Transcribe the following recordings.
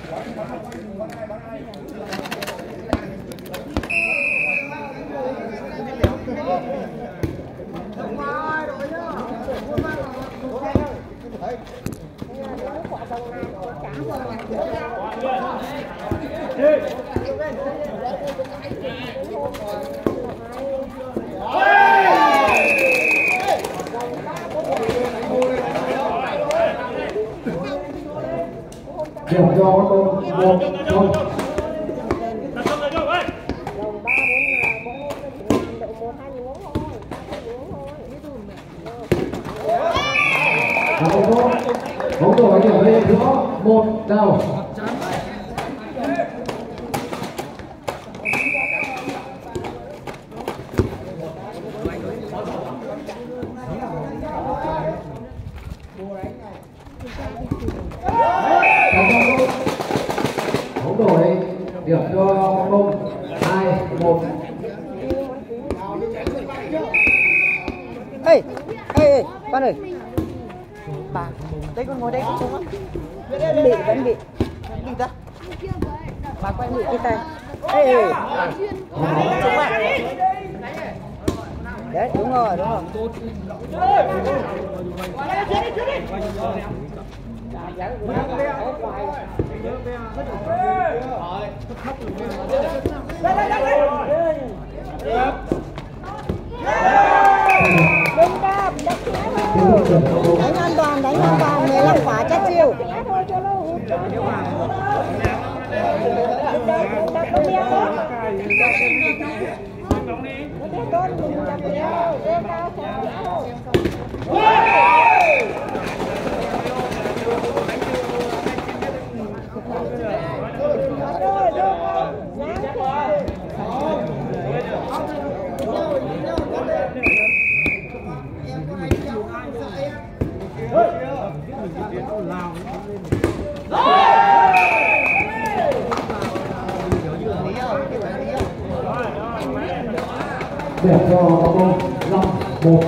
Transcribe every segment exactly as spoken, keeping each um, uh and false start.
điểm cho con một không. Bóng đổi điểm về giữa một đầu. Bóng đổi điểm cho không hai một. Ê, ê, ê, con ơi. Bà, đây con ngồi đây con xuống á. Vẫn bị, vẫn bị. Đi ra. Bà quay bị cái tay. Ê, ê. Đấy, đúng rồi, đúng rồi. Đánh an toàn, đánh an toàn, mười lăm quả chắc chiêu. Điểm cho con năm một.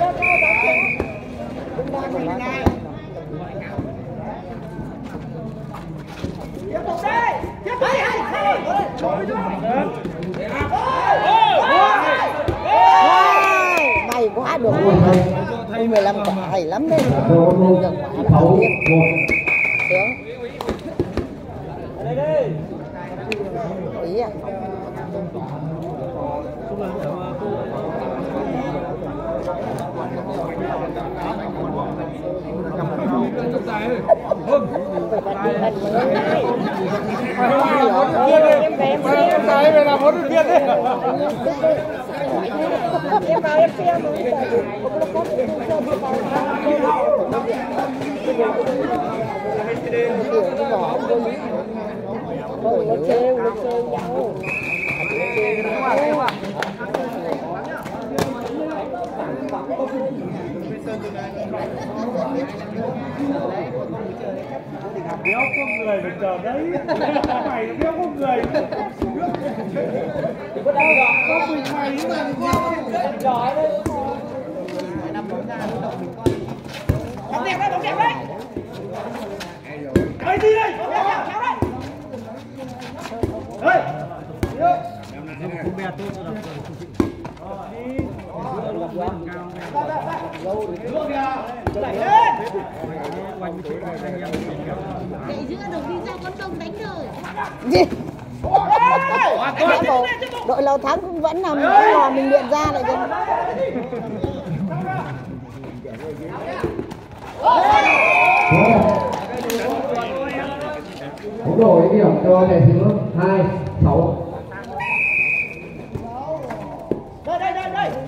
May quá được rồi. mười lăm quả hay lắm đấy. Được quả sáu một. Ý à. Em cái về làm huấn luyện viên đấy. Em vào em xem rồi. Nó trêu, nó trêu nhau. Béo có người phải chờ đấy. Mày béo có người. Có đâu rồi? Có mình mày mà giỏi đấy. Bóng đẹp đấy, bóng đẹp đấy. Đây đi đây. Kéo đây. Đây. Không bè tôi cho đọc. Chạy giữa được đi ra con đông đánh rồi. Gì? Đội lâu thắng cũng vẫn là lò mình luyện ra lại chứ. Bóng đổi điểm cho thẻ thứ hai sáu. Đây đây đây đây.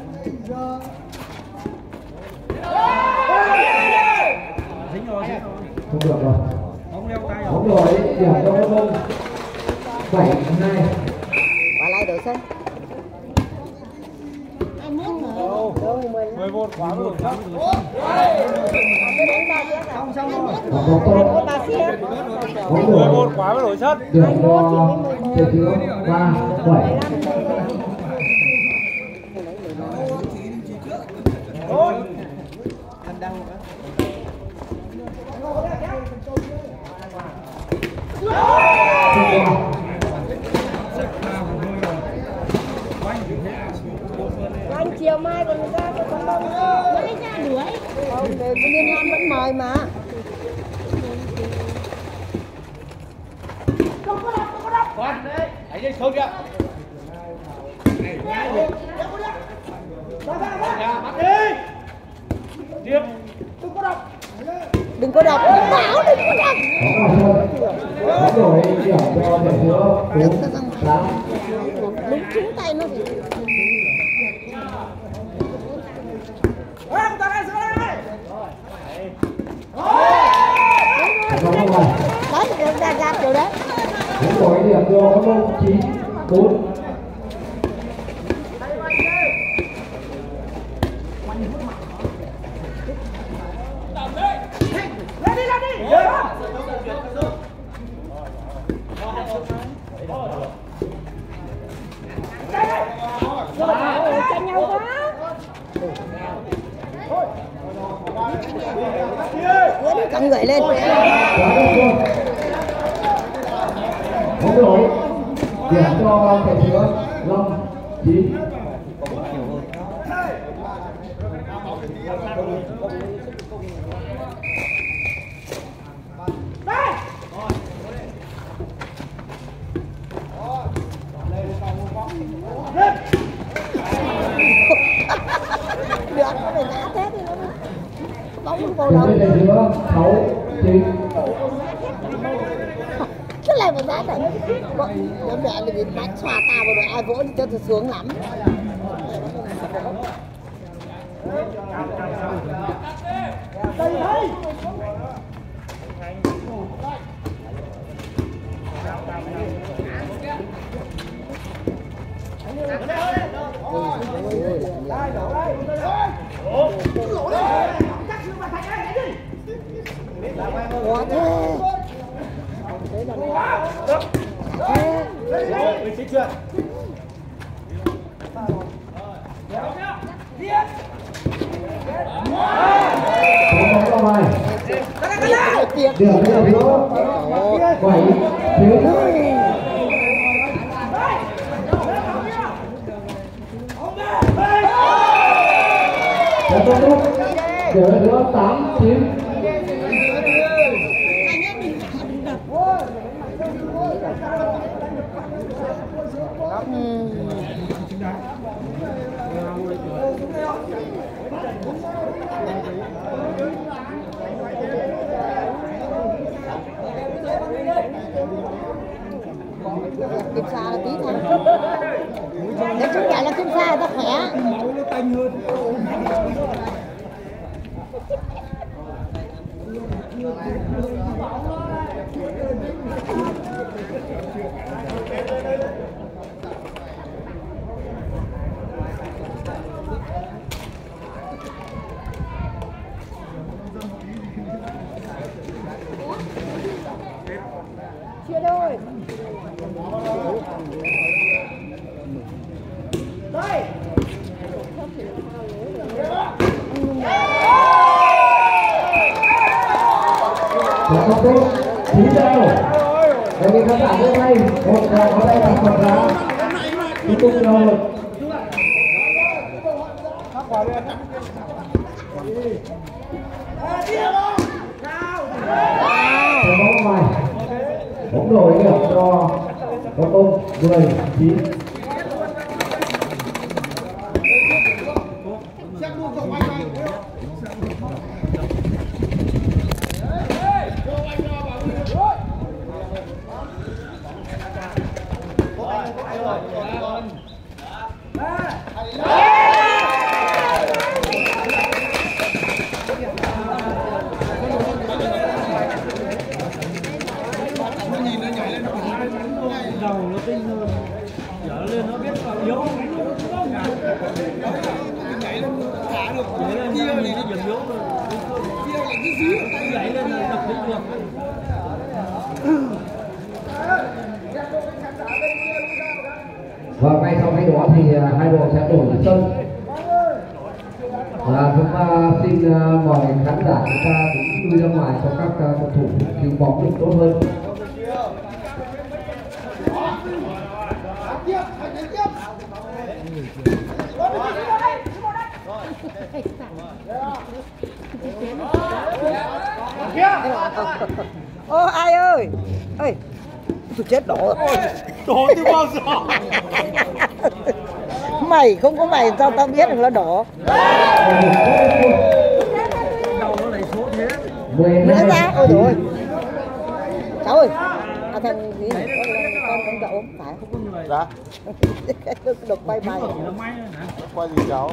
Dính rồi, dính rồi. Không được rồi. Bóng leo tay rồi. Bóng đổi điểm cho không bảy hai. Quả lại đổi sân. mười một quả rồi. Xong xong rồi. mười một quả mới đổi sân. Điểm cho thẻ thứ ba bảy. Thôi. Lấy ra đuổi. Không, cái liên hoan vẫn mời mà. Con đấy, hãy đi xuống kìa. Bắt đi. Tiếp. Đừng có đọc. Đừng có đọc. Bảo đừng có đọc. Có đổi điểm cho thể giữa bốn tám. Đúng trúng tay nó. Đấy, ra ra kiểu đấy. Cũng đổi điểm cho các môn chín bốn. Tranh nhau quá. Đưa đi cầm người lên. Không đổi điểm cho thể giữa năm chín. Được, nó phải ngã thế thì nó bóng vào Thể đầu. giữa sáu chín. Cái này mà đá này nó mẹ là bị đánh xòa tao vào rồi ai vỗ thì cho thật sướng lắm. Đây thấy. Quá thế. Mình xích chưa? Không có ngoài. Điểm Điểm cho thể giữa bảy chín. Điểm cho giữa tám chín. Kim Sa là tí thôi. Nếu chúng ta là Kim Sa ta khỏe. Chia đôi. Đây. Và không tốt chín đều. Đây là khán giả hôm nay một giờ có đây là một giá tiếp tục rồi. Cái bóng ngoài bóng đổi điểm cho có công mười chín. Đầu nó tinh hơn, dở lên nó biết vào yếu. Nhảy lên thả được, nhảy lên chia thì nó điểm yếu rồi. Chia là cái xíu, nhảy lên là đập được được. Và ngay sau cái đó thì hai đội sẽ đổi sân. Và chúng ta xin mời khán giả chúng ta cũng lui ra ngoài cho các cầu thủ cứu bóng được tốt hơn. Ô ai ơi, ơi, tôi chết đổ rồi. Đổ từ bao giờ? Mày không có mày sao tao biết được nó đổ. Đầu nó lại số thế. Nữa ra, ôi dồi ôi. Cháu ơi, à, thằng gì con con con cậu không phải không có người. Dạ. Được quay bài. Quay gì cháu?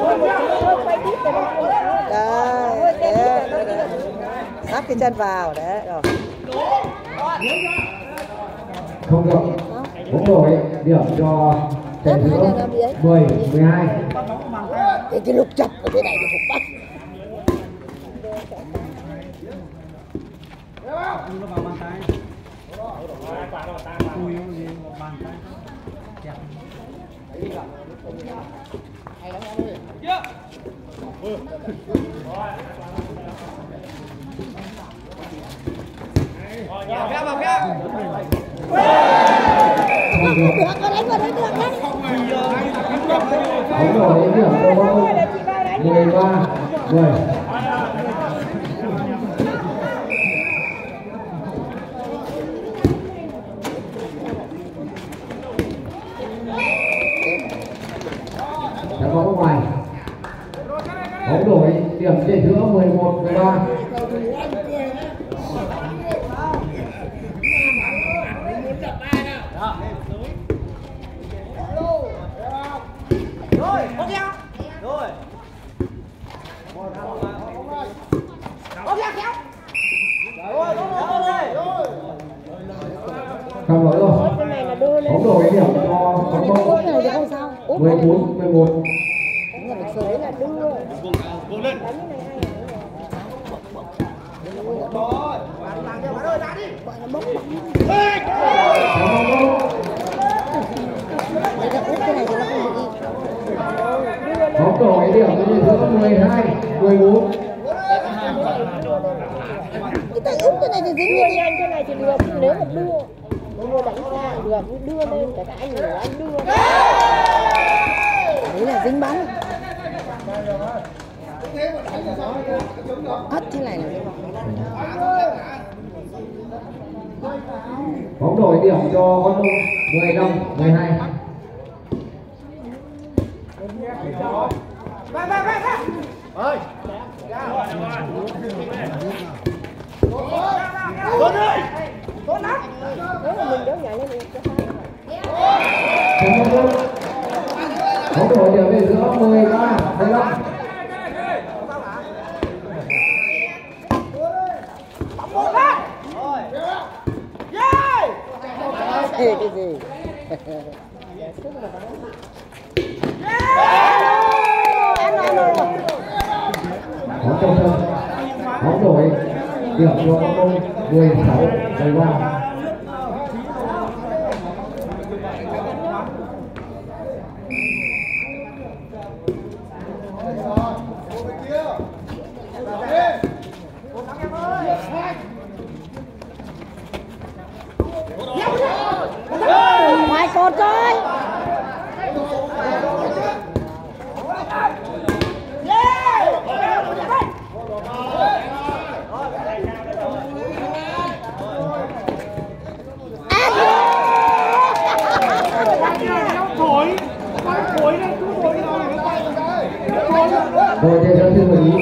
Đấy, đấy, đấy, đấy. Sắp cái chân vào, đấy, rồi. Không được. Bóng đổi điểm cho trận thứ mười, mười hai. Cái cái lục chập ở thế này thì phục bắt. Nó vào bàn tay. Cùi nó gì bàn tay. Bóng đổi điểm cho mười ba, mười. Đã có ngoài. Bóng đổi điểm trên giữa mười một, mười ba. Không lỗi rồi. Bóng đổi điểm cho bóng bóng. mười bốn, mười một. Bóng đổi điểm trên giữa mười hai, mười bốn. Cái tay úp cái này thì dính đưa nhanh cái này thì được, nếu mà đưa đưa đánh xa được, đưa lên cái anh nữa anh đưa đấy là dính bóng. Hất thế này là dính bóng. Bóng đổi điểm cho con Đông mười lăm, mười hai. Ơi. Tuấn ơi. Tuấn á. Nếu mà mình đỡ nhảy lên thì sẽ bóng đổi điểm về giữa mười ba, mười lăm. Ê, cái gì? Bóng trong sân. Bóng đổi điểm cho con Đông mười sáu, mười ba. Ngoài cột coi. Thổi. Thổi này cứ thổi rồi. Rồi trên sân thứ mười ý.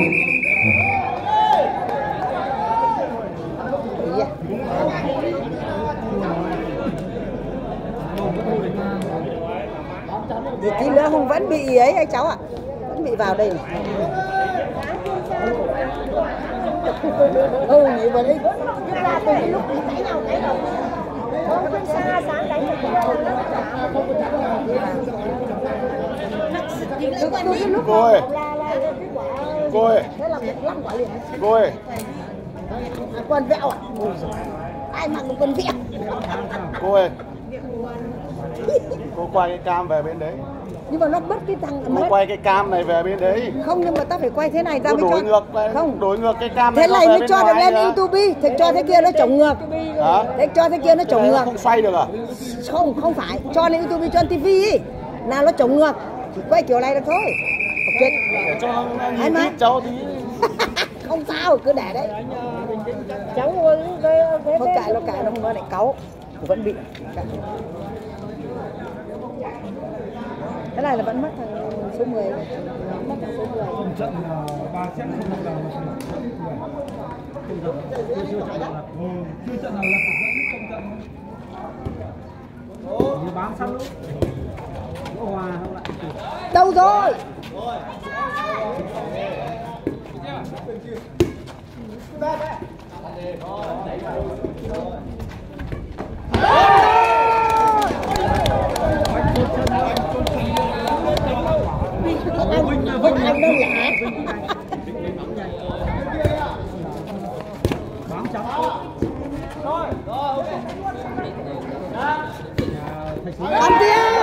Thì tí nữa không vẫn bị ấy anh cháu ạ, vẫn bị vào đây này. Ừ nhỉ vào đây. Nhưng là từ cái lúc đi cãi nhau cái đầu không không xa sáng đánh được Cô ơi. Cô ơi. Cô ơi. Quần vẹo à? Ai mặc một quần vẹo? Cô ơi. Cô quay cái cam về bên đấy. Nhưng mà nó mất cái thằng Cô mất. quay cái cam này về bên đấy. Không, nhưng mà ta phải quay thế này ra Cô mới đổi cho. ngược lại. Không, Đổi ngược cái cam thế này về mới bên cho được ngoài lên nữa. YouTube. Thế cho thế kia nó trồng ngược. Hả? Thế cho thế kia nó trồng ngược. Không xoay được à? Không, không phải cho lên YouTube cho ti vi ấy. Nào nó trồng ngược. Chỉ quay kiểu này được thôi. chết. Để cho nó Anh nhìn ơi. ít cháu tí. Không sao, cứ để đấy. cháu ơi cái cái Thôi cãi nó cãi nó không nói lại cáu. Vẫn bị. Cái này là vẫn mất thằng số mười. Mất thằng số mười. trận là ba set không được nào chưa trận nào chưa trận nào là không trận như bám sát lúc hòa không lại Đâu rồi? Vinh anh đâu lạ bám trắng Bắn tiếp.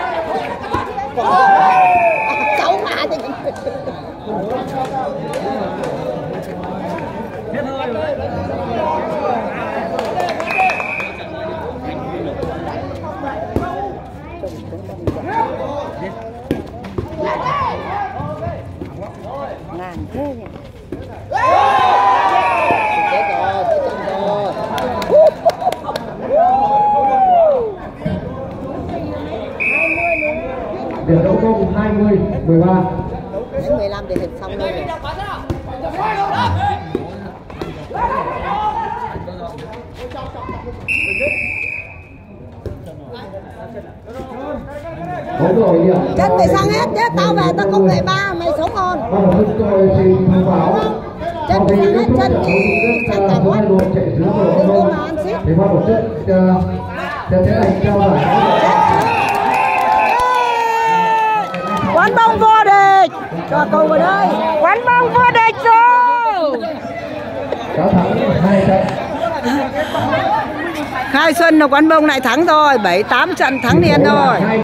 Cháu mà thì hết hơi rồi ngàn thế nhỉ. Chết rồi, chết chậm rồi. Điểm đấu công hai mươi mười ba. Đến mười lăm thì hình xong rồi. Có rồi điểm. Chân mày sang hết nhé, tao về tao không về ba, mày sống ngon. Bắt đầu phân rồi thì thông báo. Chân mày sang hết, chân thì sang cả quát. Đừng có mà ăn xít. Thì ban tổ chức sẽ tiến hành trao giải. Quán bông vô địch. Cho câu vào đây. Quán bông vô địch rồi. Đã thắng hai trận. Khai Xuân là quán bông lại thắng rồi, bảy tám trận thắng liền rồi.